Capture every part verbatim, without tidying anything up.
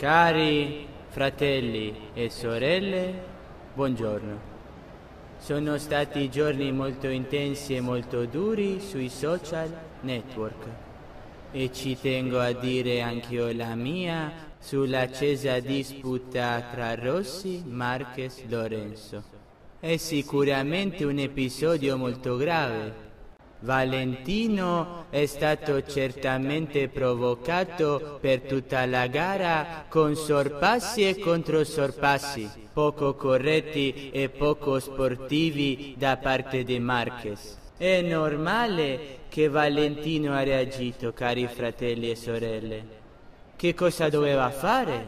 Cari fratelli e sorelle, buongiorno. Sono stati giorni molto intensi e molto duri sui social network e ci tengo a dire anch'io la mia sull'accesa disputa tra Rossi, Marquez, Lorenzo. È sicuramente un episodio molto grave. Valentino è stato certamente provocato per tutta la gara con sorpassi e controsorpassi, poco corretti e poco sportivi da parte di Marquez. È normale che Valentino ha reagito, cari fratelli e sorelle. Che cosa doveva fare?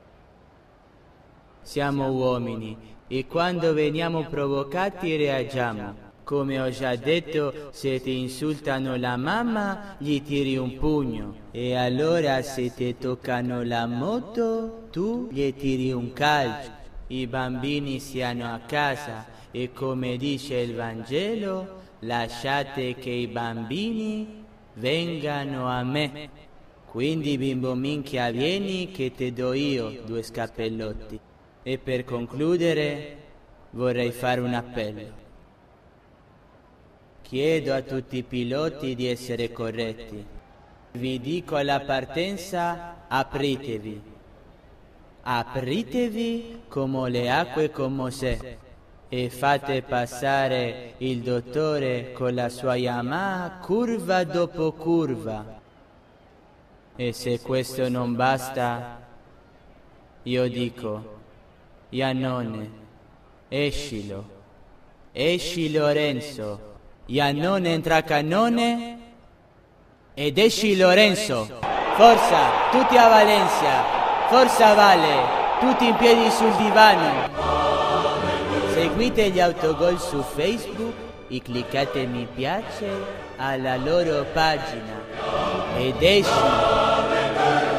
Siamo uomini e quando veniamo provocati reagiamo. Come ho già detto, se ti insultano la mamma, gli tiri un pugno. E allora se ti toccano la moto, tu gli tiri un calcio. I bambini siano a casa e come dice il Vangelo, lasciate che i bambini vengano a me. Quindi bimbo minchia vieni che te do io due scappellotti. E per concludere vorrei fare un appello. Chiedo a tutti i piloti di essere corretti. Vi dico alla partenza, apritevi. Apritevi come le acque con Mosè e fate passare il dottore con la sua Yamaha curva dopo curva. E se questo non basta, io dico, Iannone, escilo, esci Lorenzo. Iannone entra a cannone ed esci Lorenzo. Forza, tutti a Valencia. Forza Vale, tutti in piedi sul divano. Seguite gli autogol su Facebook e cliccate mi piace alla loro pagina. Ed esci.